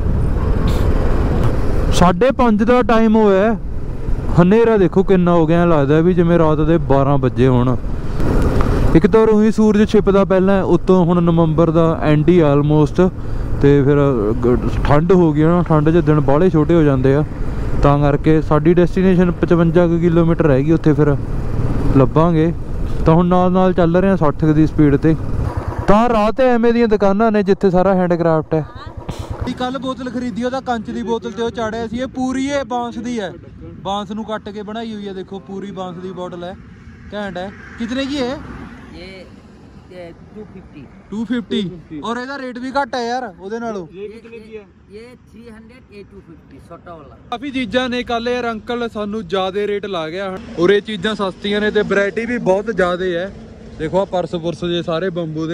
A: 5:30 ਦਾ ਟਾਈਮ ਹੋਇਆ, ਹਨੇਰਾ ਦੇਖੋ ਕਿੰਨਾ ਹੋ ਗਿਆ, ਲੱਗਦਾ ਵੀ ਜਿਵੇਂ ਰਾਤ ਦੇ 12 ਵਜੇ ਹੋਣ। ਇੱਕ ਤਾਂ ਰੂਹੀ ਸੂਰਜ ਛਿਪਦਾ ਪਹਿਲਾਂ, ਉੱਤੋਂ ਹੁਣ ਨਵੰਬਰ ਦਾ ਐਂਡ ਹੀ ਆਲਮੋਸਟ, ਤੇ ਫਿਰ ਠੰਡ ਹੋ ਗਈ ਨਾ। ਠੰਡ 'ਚ ਦਿਨ ਬਾਹਲੇ ਛੋਟੇ ਹੋ ਜਾਂਦੇ ਆ, ਤਾਂ ਕਰਕੇ ਸਾਡੀ ਡੈਸਟੀਨੇਸ਼ਨ 55 ਕਿਲੋਮੀਟਰ ਰਹਿ ਗਈ, ਉੱਥੇ ਫਿਰ ਲੱਭਾਂਗੇ। ਤਾਂ ਹੁਣ ਨਾਲ ਨਾਲ ਚੱਲ ਰਹੇ ਹਾਂ 60 ਦੀ ਸਪੀਡ 'ਤੇ। ਤਾਂ ਰਾਹ 'ਤੇ ਐਵੇਂ ਦੀਆਂ ਦੁਕਾਨਾਂ ਨੇ ਜਿੱਥੇ ਸਾਰਾ ਹੈਂਡਕ੍ਰਾਫਟ ਹੈ। ਕੱਲ ਬੋਤਲ ਖਰੀਦੀ, ਉਹਦਾ ਕੰਚ ਦੀ ਬੋਤਲ ਤੇ ਉਹ ਚਾੜਿਆ ਸੀ। ਇਹ ਪੂਰੀ ਇਹ ਬਾਂਸ ਦੀ ਹੈ, ਬਾਂਸ ਨੂੰ ਕੱਟ ਕੇ ਬਣਾਈ ਹੋਈ ਹੈ। ਦੇਖੋ ਪੂਰੀ ਬਾਂਸ ਦੀ ਬੋਤਲ ਹੈ, ਘੈਂਟ ਹੈ। ਕਿਤਨੇ ਕੀ ਹੈ
D: ये 250
A: 250 और ਇਹਦਾ ਰੇਟ ਵੀ ਘੱਟ ਹੈ ਯਾਰ ਉਹਦੇ ਨਾਲੋਂ।
D: ये 300 ये 250 छोटा वाला।
A: ਕਾਫੀ ਚੀਜ਼ਾਂ ਨੇ। ਕੱਲ ਯਾਰ ਅੰਕਲ ਸਾਨੂੰ ਜ਼ਿਆਦਾ ਰੇਟ ਲਾ ਗਿਆ। ਔਰ ਇਹ ਚੀਜ਼ਾਂ ਸਸਤੀਆਂ ਨੇ ਤੇ ਵੈਰਾਈਟੀ ਵੀ ਬਹੁਤ ਜ਼ਿਆਦਾ ਹੈ। ਦੇਖੋ ਆ ਪਰਸ ਪੁਰਸ ਜੇ ਸਾਰੇ ਬੰਬੂ ਦੇ,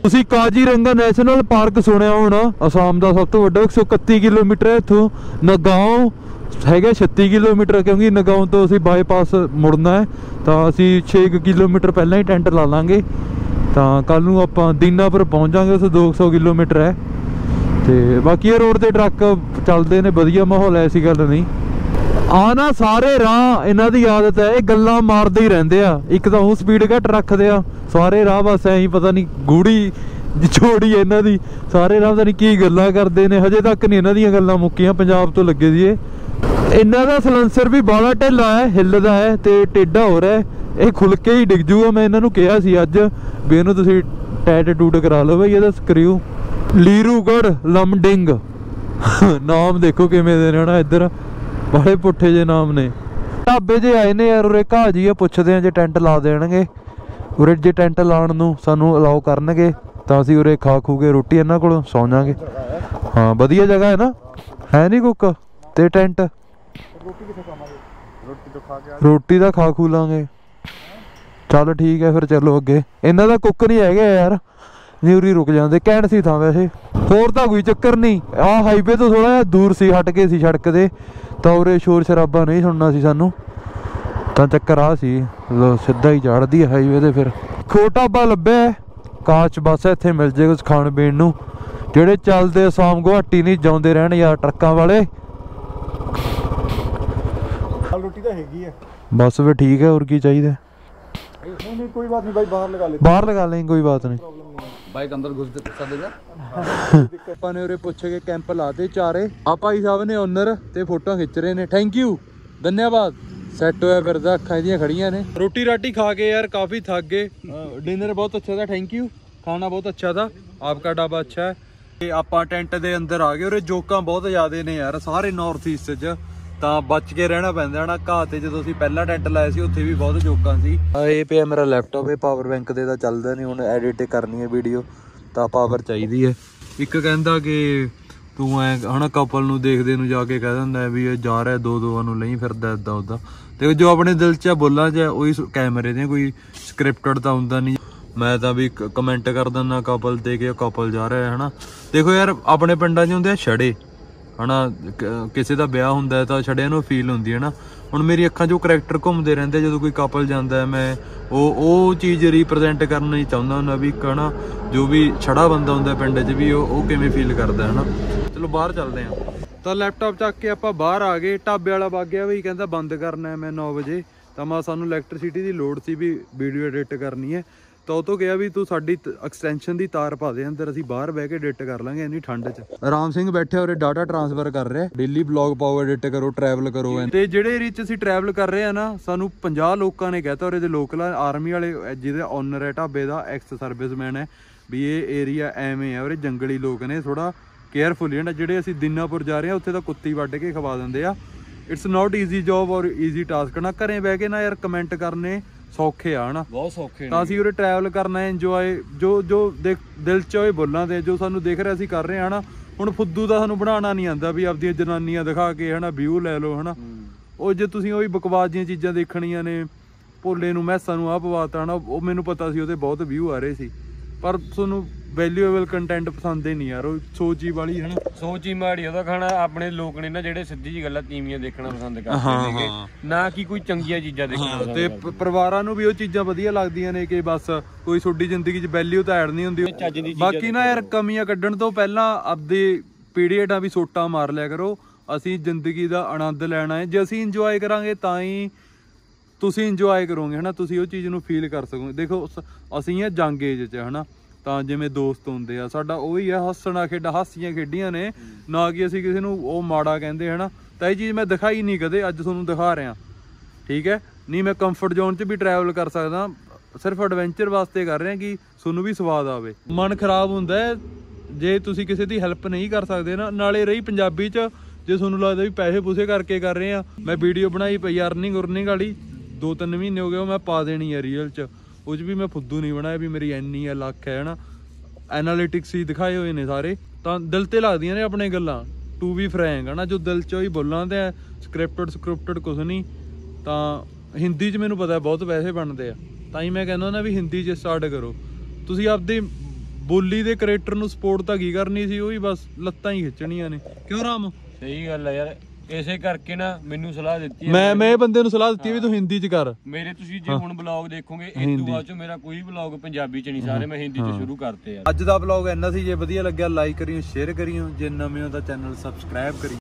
A: ਤੁਸੀਂ ਕਾਜ਼ੀਰੰਗਾ ਨੈਸ਼ਨਲ ਪਾਰਕ ਸੁਣਿਆ ਹੋਣਾ, ਅਸਾਮ ਦਾ ਸਭ ਤੋਂ ਵੱਡਾ 131 ਕਿਲੋਮੀਟਰ ਹੈ ਇੱਥੋਂ। ਨਗਾਓਂ ਹੈਗਾ 36 ਕਿਲੋਮੀਟਰ, ਕਿਉਂਕਿ ਨਗਾਓਂ ਤੋਂ ਅਸੀਂ ਬਾਈਪਾਸ ਮੁੜਨਾ ਹੈ ਤਾਂ ਅਸੀਂ 6 ਕਿਲੋਮੀਟਰ ਪਹਿਲਾਂ ਹੀ ਟੈਂਟ ਲਾ ਲਾਂਗੇ। ਤਾਂ ਕੱਲ ਨੂੰ ਆਪਾਂ ਦੀਨਾਪੁਰ ਪਹੁੰਚ ਜਾਵਾਂਗੇ, ਉਸ 200 ਕਿਲੋਮੀਟਰ ਹੈ। ਤੇ ਬਾਕੀ ਇਹ ਰੋਡ ਤੇ ਟਰੱਕ ਚੱਲਦੇ ਨੇ, ਵਧੀਆ ਮਾਹੌਲ ਹੈ, ਐਸੀ ਗੱਲ ਨਹੀਂ। ਆ ਨਾ ਸਾਰੇ ਰਾਹ ਇਹਨਾਂ ਦੀ ਆਦਤ ਹੈ, ਇਹ ਗੱਲਾਂ ਮਾਰਦੇ ਹੀ ਰਹਿੰਦੇ ਆ। ਇੱਕ ਤਾਂ ਉਹ ਸਪੀਡ ਘੱਟ ਰੱਖਦੇ ਆ ਸਾਰੇ ਰਾਹ, ਬਸ ਐਂ ਹੀ ਪਤਾ ਨਹੀਂ ਗੂੜੀ ਜੋੜੀ ਇਹਨਾਂ ਦੀ। ਸਾਰੇ ਰਾਹ ਪਤਾ ਨਹੀਂ ਕੀ ਗੱਲਾਂ ਕਰਦੇ ਨੇ, ਹਜੇ ਤੱਕ ਨਹੀਂ ਇਹਨਾਂ ਦੀਆਂ ਗੱਲਾਂ ਮੁੱਕੀਆਂ। ਪੰਜਾਬ ਤੋਂ ਲੱਗੇ ਸੀ ਇਹ। ਇਹਨਾਂ ਦਾ ਸਲੈਂਸਰ ਵੀ ਬਾਹਲਾ ਢਿੱਲਾ ਹੈ, ਹਿੱਲਦਾ ਹੈ ਤੇ ਟੇਢਾ ਹੋ ਰਿਹਾ, ਇਹ ਖੁੱਲ ਕੇ ਹੀ ਡਿੱਗ ਜੂਗਾ। ਮੈਂ ਇਹਨਾਂ ਨੂੰ ਕਿਹਾ ਸੀ ਅੱਜ ਵੀ ਇਹਨੂੰ ਤੁਸੀਂ ਟੈਟ ਟੂਟ ਕਰਾ ਲਓ ਬਈ ਇਹਦਾ ਸਕਰਿਊ। ਲੀਰੂਗੜ੍ਹ ਲਮਡਿੰਗ ਨਾਮ ਦੇਖੋ ਕਿਵੇਂ ਦੇ ਨੇ ਨਾ, ਇੱਧਰ ਬੜੇ ਪੁੱਠੇ ਜੇ ਨਾਮ ਨੇ। ਢਾਬੇ ਜੇ ਆਏ ਨੇ ਯਾਰ, ਉਰੇ ਘਾਹ ਜੀ ਆ, ਪੁੱਛਦੇ ਆ ਜੇ ਟੈਂਟ ਲਾ ਦੇਣਗੇ ਉਰੇ। ਜੇ ਟੈਂਟ ਲਾਉਣ ਨੂੰ ਸਾਨੂੰ ਅਲਾਓ ਕਰਨਗੇ ਤਾਂ ਅਸੀਂ ਉਰੇ ਖਾ ਖੂ ਕੇ ਰੋਟੀ ਇਹਨਾਂ ਕੋਲੋਂ ਸੌਂ ਜਾਵਾਂਗੇ। ਹਾਂ ਵਧੀਆ ਜਗ੍ਹਾ ਹੈ ਨਾ, ਹੈ ਨਹੀਂ ਕੁੱਕ ਤੇ ਟੈਂਟ। ਰੋਟੀ ਤਾਂ ਖਾ ਖੂ ਲਾਂਗੇ। ਚੱਲ ਠੀਕ ਹੈ ਫਿਰ, ਚਲੋ ਅੱਗੇ। ਇਹਨਾਂ ਦਾ ਕੁੱਕ ਨਹੀਂ ਹੈਗਾ ਯਾਰ, ਨਿਊਰੀ ਰੁਕ ਜਾਂਦੇ। ਕਹਿਣ ਸੀ ਥਾਂ ਵੈਸੇ, ਹੋਰ ਤਾਂ ਕੋਈ ਚੱਕਰ ਨਹੀਂ। ਆਹ ਹਾਈਵੇ ਤੋਂ ਥੋੜਾ ਜਿਹਾ ਦੂਰ ਸੀ, ਹਟ ਕੇ ਸੀ ਸੜਕ ਦੇ, ਤਾਂ ਉਰੇ ਸ਼ੋਰ ਸ਼ਰਾਬਾ ਨਹੀਂ ਸੁਣਨਾ ਸੀ ਸਾਨੂੰ। ਤਾਂ ਚੱਕਰ ਆ ਸੀ, ਲੋ ਸਿੱਧਾ ਹੀ ਚੜ੍ਹਦੀ ਹਾਈਵੇ ਤੇ। ਫਿਰ ਢਾਬਾ ਲੱਭਿਆ ਕਾਚ, ਬਸ ਇੱਥੇ ਮਿਲ ਜੇ ਕੁਝ ਖਾਣ ਪੀਣ ਨੂੰ। ਜਿਹੜੇ ਚੱਲਦੇ ਅਸਾਮ ਗੁਹਾਟੀ ਨਹੀਂ ਜਾਉਂਦੇ ਰਹਿਣ ਯਾਰ ਟਰੱਕਾਂ ਵਾਲੇ।
C: रोटी तो हैगी है।
A: बस फिर ठीक है, और की चाहिए।
C: नहीं कोई बात नहीं भाई, बाहर लगा लेते,
A: बाहर लगा लेंगे, कोई बात नहीं।
B: ਬਾਈਕ ਅੰਦਰ ਘੁਸ ਸਕਦਾ।
A: ਆਪਾਂ ਨੇ ਉਰੇ ਪੁੱਛ ਕੇ ਕੈਂਪ ਲਾਤੇ ਚਾਰੇ। ਆ ਭਾਈ ਸਾਹਿਬ ਨੇ ਓਨਰ ਤੇ ਫੋਟੋਆਂ ਖਿੱਚ ਰਹੇ ਨੇ। ਥੈਂਕ ਯੂ, ਧੰਨਵਾਦ। ਸੈੱਟ ਹੋਇਆ ਫਿਰਦਾ, ਅੱਖਾਂ ਇਹਦੀਆਂ ਖੜੀਆਂ ਨੇ। ਰੋਟੀ ਰਾਟੀ ਖਾ ਕੇ ਯਾਰ ਕਾਫੀ ਥੱਕ ਗਏ। डिनर बहुत अच्छा था, थैंक यू। खाना बहुत अच्छा था, आपका ढाबा अच्छा है। ਤੇ ਆਪਾਂ ਟੈਂਟ ਦੇ ਅੰਦਰ ਆ ਗਏ। ਉਰੇ ਜੋਕਾਂ ਬਹੁਤ ਜ਼ਿਆਦੇ ਨੇ ਯਾਰ, ਸਾਰੇ ਨਾਰਥ ਈਸਟ 'ਚ, ਤਾਂ ਬਚ ਕੇ ਰਹਿਣਾ ਪੈਂਦਾ ਨਾ। ਘਾਹ ਤੇ ਜਦੋਂ ਅਸੀਂ ਪਹਿਲਾਂ ਟੈਂਟ ਲਾਇਆ ਸੀ ਉੱਥੇ ਵੀ ਬਹੁਤ ਜੋਕਾਂ ਸੀ। ਇਹ ਪਿਆ ਮੇਰਾ ਲੈਪਟਾਪ, ਇਹ ਪਾਵਰ ਬੈਂਕ ਦੇ ਤਾਂ ਚੱਲਦਾ ਨਹੀਂ। ਹੁਣ ਐਡਿਟ ਕਰਨੀ ਹੈ ਵੀਡੀਓ ਤਾਂ ਪਾਵਰ ਚਾਹੀਦੀ ਹੈ। ਇੱਕ ਕਹਿੰਦਾ ਕਿ ਤੂੰ ਐ ਹਨਾ ਕਪਲ ਨੂੰ ਦੇਖਦੇ ਨੂੰ ਜਾ ਕੇ ਕਹਿ ਦਿੰਦਾ ਵੀ ਇਹ ਜਾ ਰਿਹਾ ਦੋ ਨੂੰ ਲਈ ਫਿਰਦਾ ਏਦਾਂ ਉੱਦਾਂ। ਤੇ ਜੋ ਆਪਣੇ ਦਿਲ 'ਚ ਬੋਲਾਂ 'ਚ ਉਹੀ ਕੈਮਰੇ ਦੇ, ਕੋਈ ਸਕ੍ਰਿਪਟਡ ਤਾਂ ਹੁੰਦਾ ਨਹੀਂ। ਮੈਂ ਤਾਂ ਵੀ ਕਮੈਂਟ ਕਰ ਦਿੰਦਾ ਕਪਲ ਤੇ ਕਿ ਕਪਲ ਜਾ ਰਿਹਾ ਹਨਾ। ਦੇਖੋ ਯਾਰ ਆਪਣੇ ਪਿੰਡਾਂ 'ਚ ਹੁੰਦੇ ਆ ਛੜੇ ਹਨਾ, ਕਿਸੇ ਦਾ ਵਿਆਹ ਹੁੰਦਾ ਤਾਂ ਛੜਿਆਂ ਨੂੰ ਫੀਲ ਹੁੰਦੀ ਹੈ ਨਾ। ਹੁਣ ਮੇਰੀ ਅੱਖਾਂ 'ਚ ਉਹ ਕਰੈਕਟਰ ਘੁੰਮਦੇ ਰਹਿੰਦੇ ਜਦੋਂ ਕੋਈ ਕਪਲ ਜਾਂਦਾ। ਮੈਂ ਉਹ ਚੀਜ਼ ਰੀਪ੍ਰਜੈਂਟ ਕਰਨਾ ਹੀ ਚਾਹੁੰਦਾ ਹੁੰਦਾ ਵੀ ਇੱਕ ਹਨਾ ਜੋ ਵੀ ਛੜਾ ਬੰਦਾ ਹੁੰਦਾ ਪਿੰਡ 'ਚ ਵੀ ਉਹ ਕਿਵੇਂ ਫੀਲ ਕਰਦਾ ਹਨਾ। ਚਲੋ ਬਾਹਰ ਚੱਲਦੇ ਹਾਂ। ਤਾਂ ਲੈਪਟਾਪ ਚੱਕ ਕੇ ਆਪਾਂ ਬਾਹਰ ਆ ਗਏ। ਢਾਬੇ ਵਾਲਾ ਵਗ ਗਿਆ ਵੀ, ਕਹਿੰਦਾ ਬੰਦ ਕਰਨਾ ਮੈਂ 9 ਵਜੇ। ਤਾਂ ਮੈਂ ਸਾਨੂੰ ਇਲੈਕਟ੍ਰਿਸਿਟੀ ਦੀ ਲੋੜ ਸੀ ਵੀ ਵੀਡੀਓ ਐਡਿਟ ਕਰਨੀ ਹੈ। ਤਾਂ ਉਹ ਤੋਂ ਕਿਹਾ ਵੀ ਤੂੰ ਸਾਡੀ ਐਕਸਟੈਂਸ਼ਨ ਦੀ ਤਾਰ ਪਾ ਦੇ ਅੰਦਰ, ਅਸੀਂ ਬਾਹਰ ਬਹਿ ਕੇ ਐਡਿਟ ਕਰ ਲਾਂਗੇ ਇੰਨੀ ਠੰਡ 'ਚ। ਰਾਮ ਸਿੰਘ ਬੈਠਿਆ ਉਰੇ ਡਾਟਾ ਟ੍ਰਾਂਸਫਰ ਕਰ ਰਿਹਾ। ਡੇਲੀ ਵਲੌਗ ਪਾਓ, ਐਡਿਟ ਕਰੋ, ਟਰੈਵਲ ਕਰੋ। ਤੇ ਜਿਹੜੇ ਏਰੀਏ 'ਚ ਅਸੀਂ ਟਰੈਵਲ ਕਰ ਰਹੇ ਆ ਨਾ, ਸਾਨੂੰ 50 ਲੋਕਾਂ ਨੇ ਕਹਿਤਾ ਉਰੇ ਦੇ ਲੋਕਲ ਆਰਮੀ ਵਾਲੇ, ਜਿਹਦੇ ਓਨਰ ਹੈ ਢਾਬੇ ਦਾ, ਐਕਸ ਸਰਵਿਸਮੈਨ ਹੈ, ਵੀ ਇਹ ਏਰੀਆ ਐਵੇਂ ਹੈ, ਉਰੇ ਜੰਗਲੀ ਲੋਕ ਨੇ, ਥੋੜਾ ਕੇਅਰਫੁਲੀ ਹੈ। ਜਿਹੜੇ ਅਸੀਂ ਦੀਨਾਪੁਰ ਜਾ ਰਹੇ ਹਾਂ ਉੱਥੇ ਤਾਂ ਕੁੱਤੀ ਵੱਢ ਕੇ ਖਵਾ ਦਿੰਦੇ ਆ। ਇਟਸ ਨੋਟ ਈਜ਼ੀ ਜੋਬ ਔਰ ਈਜ਼ੀ ਟਾਸਕ ਨਾ। ਘਰੇ ਬਹਿ ਕੇ ਨਾ ਯਾਰ ਕਮੈਂਟ ਕਰਨੇ ਸੌਖੇ ਆ ਹਨਾ,
B: ਬਹੁਤ ਸੌਖੇ।
A: ਤਾਂ ਅਸੀਂ ਉਰੇ ਟਰੈਵਲ ਕਰਨਾ, ਇੰਜੋਏ ਜੋ ਦਿਲ 'ਚ ਹੋਏ ਬੋਲਾਂ ਤੇ ਜੋ ਸਾਨੂੰ ਦਿਖ ਰਿਹਾ ਅਸੀਂ ਕਰ ਰਹੇ ਹਾਂ ਹਨਾ। ਹੁਣ ਫੁੱਦੂ ਦਾ ਸਾਨੂੰ ਬਣਾਉਣਾ ਨਹੀਂ ਆਉਂਦਾ ਵੀ ਆਪਦੀਆਂ ਜਨਾਨੀਆਂ ਦਿਖਾ ਕੇ ਹਨਾ ਵਿਊ ਲੈ ਲਓ ਹਨਾ। ਉਹ ਜੇ ਤੁਸੀਂ ਉਹੀ ਬਕਵਾਸ ਦੀਆਂ ਚੀਜ਼ਾਂ ਦੇਖਣੀਆਂ ਨੇ, ਭੋਲੇ ਨੂੰ ਮੈਸਾਂ ਨੂੰ ਆਹ ਪਵਾਤਾ ਹਨਾ, ਉਹ ਮੈਨੂੰ ਪਤਾ ਸੀ ਉਹਦੇ ਬਹੁਤ ਵਿਊ ਆ ਰਹੇ ਸੀ, ਪਰ ਤੁਹਾਨੂੰ ਵੈਲਿਊਏਬਲ ਕੰਟੈਂਟ ਪਸੰਦ ਹੀ ਨਹੀਂ ਯਾਰ। ਉਹ ਸੋਚ ਹੀ ਵਾਲੀ ਹਨਾ,
B: ਸੋਚ ਹੀ ਮਾੜੀ। ਉਹਦਾ ਖਾਣਾ ਆਪਣੇ ਲੋਕ ਨੇ ਨਾ ਜਿਹੜੇ ਸਿੱਧੀ ਜੀ ਗੱਲਾਂ ਤੀਵੀਆਂ ਦੇਖਣਾ ਪਸੰਦ ਕਰਦੇ ਨੇ, ਨਾ ਕਿ ਕੋਈ ਚੰਗੀਆਂ ਚੀਜ਼ਾਂ ਦੇਖਣਾ।
A: ਤੇ ਪਰਿਵਾਰਾਂ ਨੂੰ ਵੀ ਉਹ ਚੀਜ਼ਾਂ ਵਧੀਆ ਲੱਗਦੀਆਂ ਨੇ ਕਿ ਬਸ ਕੋਈ ਤੁਹਾਡੀ ਜ਼ਿੰਦਗੀ 'ਚ ਵੈਲਿਊ ਤਾਂ ਐਡ ਨਹੀਂ ਹੁੰਦੀ। ਬਾਕੀ ਨਾ ਯਾਰ ਕਮੀਆਂ ਕੱਢਣ ਤੋਂ ਪਹਿਲਾਂ ਆਪਦੇ ਪੀਰੀਅਡਾਂ ਵੀ ਸੋਟਾ ਮਾਰ ਲਿਆ ਕਰੋ। ਅਸੀਂ ਜ਼ਿੰਦਗੀ ਦਾ ਆਨੰਦ ਲੈਣਾ ਹੈ, ਜੇ ਅਸੀਂ ਇੰਜੋਏ ਕਰਾਂਗੇ ਤਾਂ ਹੀ ਤੁਸੀਂ ਇੰਜੋਏ ਕਰੋਗੇ ਹਨਾ, ਤੁਸੀਂ ਉਹ ਚੀਜ਼ ਨੂੰ ਫੀਲ ਕਰ ਸਕੋਗੇ। ਦੇਖੋ ਅਸੀਂ ਆ ਜੰਗ ਏਜ 'ਚ ਹਨਾ, ਤਾਂ ਜਿਵੇਂ ਦੋਸਤ ਹੁੰਦੇ ਆ ਸਾਡਾ ਉਹੀ ਆ, ਹੱਸਣਾ ਖੇਡਾਂ ਹਾਸੀਆਂ ਖੇਡੀਆਂ ਨੇ, ਨਾ ਕਿ ਅਸੀਂ ਕਿਸੇ ਨੂੰ ਉਹ ਮਾੜਾ ਕਹਿੰਦੇ ਹਨਾ। ਤਾਂ ਇਹ ਚੀਜ਼ ਮੈਂ ਦਿਖਾਈ ਨਹੀਂ ਕਦੇ, ਅੱਜ ਤੁਹਾਨੂੰ ਦਿਖਾ ਰਿਹਾ ਠੀਕ ਹੈ। ਨਹੀਂ ਮੈਂ ਕੰਫਰਟ ਜ਼ੋਨ 'ਚ ਵੀ ਟਰੈਵਲ ਕਰ ਸਕਦਾ, ਸਿਰਫ ਐਡਵੈਂਚਰ ਵਾਸਤੇ ਕਰ ਰਿਹਾ ਕਿ ਤੁਹਾਨੂੰ ਵੀ ਸਵਾਦ ਆਵੇ। ਮਨ ਖਰਾਬ ਹੁੰਦਾ ਜੇ ਤੁਸੀਂ ਕਿਸੇ ਦੀ ਹੈਲਪ ਨਹੀਂ ਕਰ ਸਕਦੇ ਨਾ। ਨਾਲੇ ਰਹੀ ਪੰਜਾਬੀ 'ਚ, ਜੇ ਤੁਹਾਨੂੰ ਲੱਗਦਾ ਵੀ ਪੈਸੇ ਪੂਸੇ ਕਰਕੇ ਕਰ ਰਹੇ ਆ, ਮੈਂ ਵੀਡੀਓ ਬਣਾਈ ਪਈ ਅਰਨਿੰਗ ਵਾਲੀ 2-3 ਮਹੀਨੇ ਹੋ ਗਏ, ਮੈਂ ਪਾ ਦੇਣੀ ਹੈ ਰੀਅਲ 'ਚ। ਉਹ 'ਚ ਵੀ ਮੈਂ ਫੁੱਦੂ ਨਹੀਂ ਬਣਾਇਆ ਵੀ ਮੇਰੀ ਇੰਨੀ ਆ ਲੱਖ ਹੈ ਹਨਾ। ਐਨਾਲਿਟਿਕਸ ਹੀ ਦਿਖਾਏ ਹੋਏ ਨੇ ਸਾਰੇ, ਤਾਂ ਦਿਲ ਤੇ ਲੱਗਦੀਆਂ ਨੇ ਆਪਣੇ ਗੱਲਾਂ। ਟੂ ਵੀ ਫਰੈਂਕ ਹੈ ਨਾ, ਜੋ ਦਿਲ 'ਚ ਹੀ ਬੋਲਾਂ ਤੇ ਸਕ੍ਰਿਪਟਡ ਕੁਛ ਨਹੀਂ। ਤਾਂ ਹਿੰਦੀ 'ਚ ਮੈਨੂੰ ਪਤਾ ਬਹੁਤ ਪੈਸੇ ਬਣਦੇ ਆ, ਤਾਂ ਹੀ ਮੈਂ ਕਹਿੰਦਾ ਨਾ ਵੀ ਹਿੰਦੀ 'ਚ ਸਟਾਰਟ ਕਰੋ। ਤੁਸੀਂ ਆਪਦੀ ਬੋਲੀ ਦੇ ਕ੍ਰੀਏਟਰ ਨੂੰ ਸਪੋਰਟ ਤਾਂ ਕੀ ਕਰਨੀ ਸੀ, ਉਹ ਹੀ ਬਸ ਲੱਤਾਂ ਹੀ ਖਿੱਚਣੀਆਂ ਨੇ। ਕਿਉਂ ਰਾਮ?
B: ਸਹੀ ਗੱਲ ਆ ਯਾਰ, ਇਸੇ ਕਰਕੇ ਨਾ ਮੈਨੂੰ ਸਲਾਹ ਦਿੱਤੀ ਹੈ।
A: ਮੈਂ ਇਹ ਬੰਦੇ ਨੂੰ ਸਲਾਹ ਦਿੱਤੀ ਵੀ ਤੂੰ ਹਿੰਦੀ ਚ ਕਰ।
B: ਮੇਰੇ ਤੁਸੀਂ ਜੇ ਹੁਣ ਬਲੌਗ ਦੇਖੋਗੇ ਇਸ ਤੋਂ ਬਾਅਦ ਚ ਮੇਰਾ ਕੋਈ ਬਲੌਗ ਪੰਜਾਬੀ ਚ ਨਹੀਂ, ਸਾਰੇ ਮੈਂ ਹਿੰਦੀ ਚ ਸ਼ੁਰੂ ਕਰਤੇ ਆ।
A: ਅੱਜ ਦਾ ਬਲੌਗ ਇੰਨਾ ਸੀ, ਜੇ ਵਧੀਆ ਲੱਗਿਆ ਲਾਈਕ ਕਰਿਓ, ਸ਼ੇਅਰ ਕਰਿਓ, ਜੇ ਨਵੇਂ ਹੋ ਤਾਂ ਚੈਨਲ ਸਬਸਕ੍ਰਾਈਬ ਕਰਿਓ।